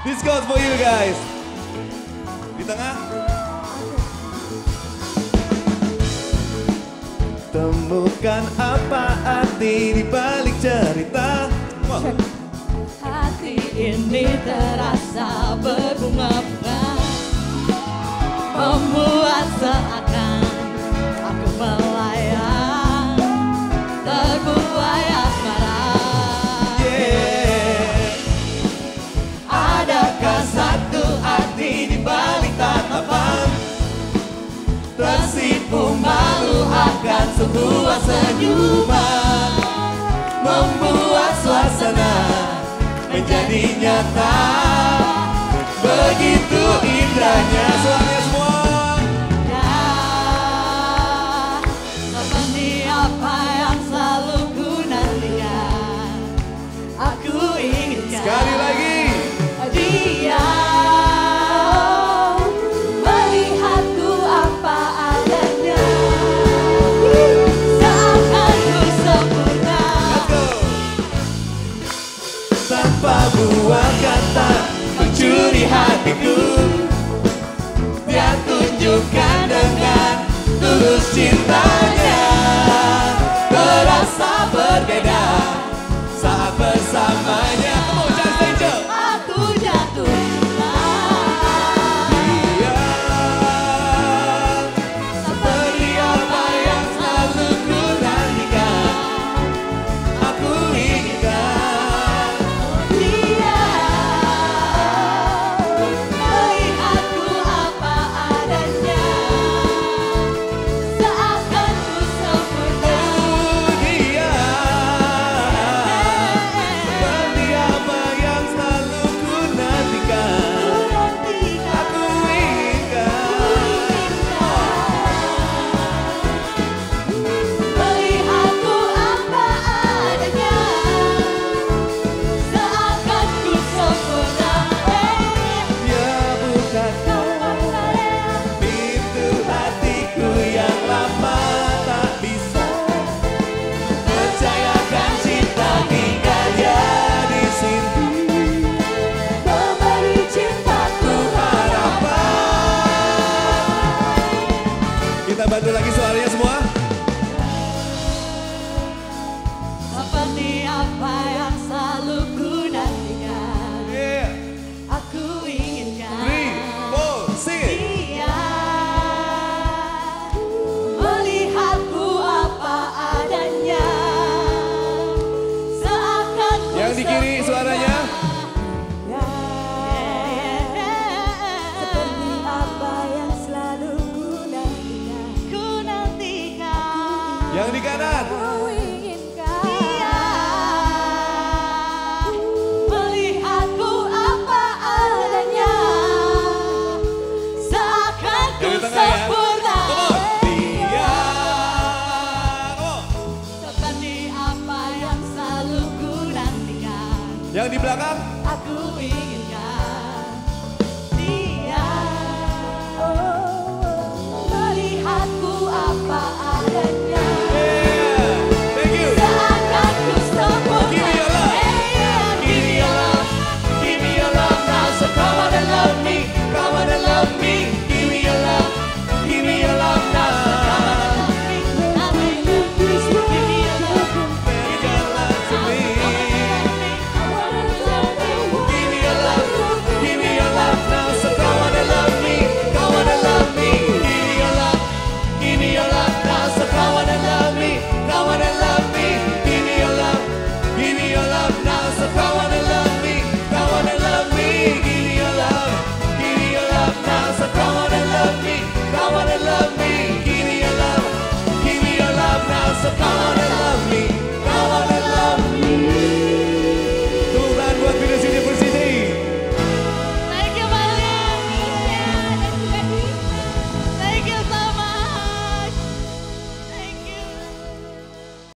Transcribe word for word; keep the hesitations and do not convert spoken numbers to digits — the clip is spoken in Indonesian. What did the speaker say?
This goes for you guys. Di tengah. Temukan apa arti di balik cerita. Wow. Hati ini terasa berbunga-bunga, membuat seakan aku melayang, terbuai asmara. Yeah. Adakah satu arti di balik tatapan, tersipu malu akan sebuah senyuman, membuat suasana menjadi nyata. Begitu indahnya Suaranya semua. ya, seperti apa yang selalu ku nantikan, aku inginkan. Sekali lagi. Dia melihatku apa adanya, seakan ku sempurna. Let's go. Tanpa buah kata mencuri hatiku, dia tunjukkan dengan tulus cintanya. Terasa berbeda saat bersamanya. Mau jangan jauh. Aku jatuh cinta. Dia seperti apa yang selalu ku nantikan, aku inginkan. Dia melihatku apa adanya, seakan ku sempurna. Dia seperti apa yang selalu ku nantikan, aku inginkan. Melihatku apa adanya, seakan ku sempurna. Dia bukakan pintu hatiku yang lama tak bisa percayakan cinta hingga dia di sini. Memberi cintaku harapan. Kita bantu lagi